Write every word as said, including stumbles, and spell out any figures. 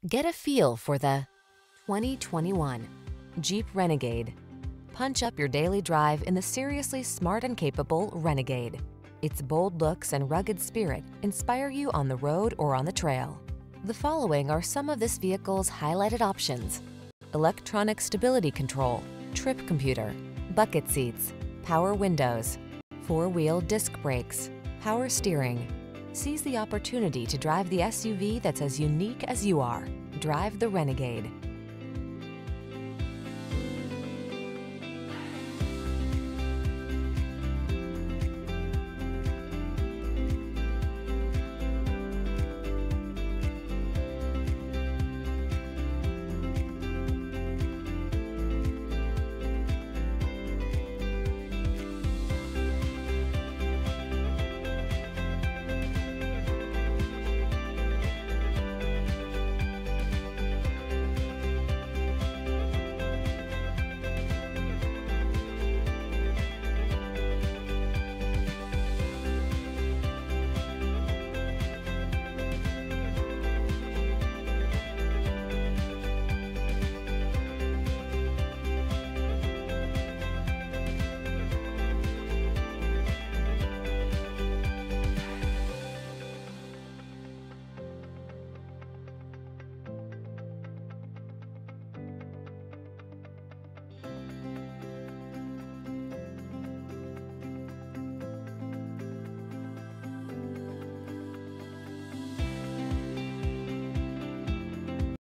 Get a feel for the twenty twenty-one Jeep Renegade. Punch up your daily drive in the seriously smart and capable Renegade. Its bold looks and rugged spirit inspire you on the road or on the trail. The following are some of this vehicle's highlighted options: electronic stability control, trip computer, bucket seats, power windows, four-wheel disc brakes, power steering. Seize the opportunity to drive the S U V that's as unique as you are. Drive the Renegade.